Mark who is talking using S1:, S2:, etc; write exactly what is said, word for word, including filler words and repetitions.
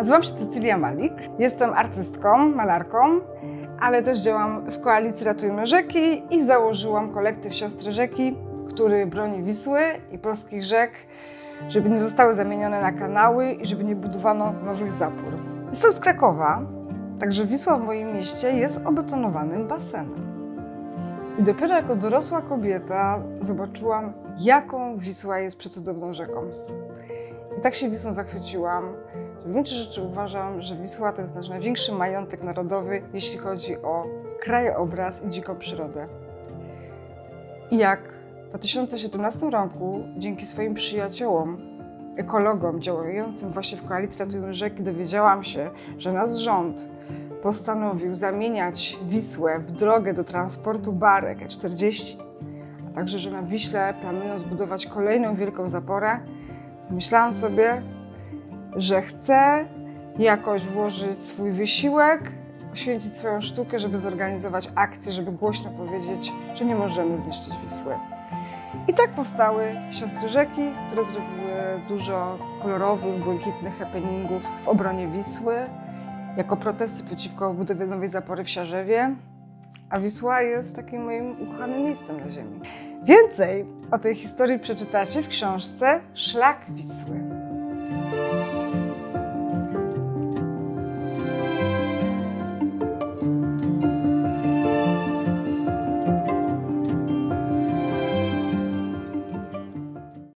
S1: Nazywam się Cecylia Malik, jestem artystką, malarką, ale też działam w koalicji Ratujmy Rzeki i założyłam kolektyw Siostry Rzeki, który broni Wisły i polskich rzek, żeby nie zostały zamienione na kanały i żeby nie budowano nowych zapór. Jestem z Krakowa, także Wisła w moim mieście jest obetonowanym basenem. I dopiero jako dorosła kobieta zobaczyłam, jaką Wisła jest przecudowną rzeką. I tak się Wisłą zachwyciłam, że w gruncie rzeczy uważam, że Wisła to jest nasz największy majątek narodowy, jeśli chodzi o krajobraz i dziką przyrodę. I jak w dwa tysiące siedemnastym roku dzięki swoim przyjaciołom, ekologom działającym właśnie w koalicji Ratujmy Rzeki dowiedziałam się, że nasz rząd postanowił zamieniać Wisłę w drogę do transportu barek E czterdzieści, a także, że na Wiśle planują zbudować kolejną wielką zaporę, myślałam sobie, że chcę jakoś włożyć swój wysiłek, poświęcić swoją sztukę, żeby zorganizować akcję, żeby głośno powiedzieć, że nie możemy zniszczyć Wisły. I tak powstały Siostry Rzeki, które zrobiły dużo kolorowych, błękitnych happeningów w obronie Wisły, jako protesty przeciwko budowie nowej zapory w Siarzewie, a Wisła jest takim moim ukochanym miejscem na ziemi. Więcej o tej historii przeczytacie w książce Szlak Wisły.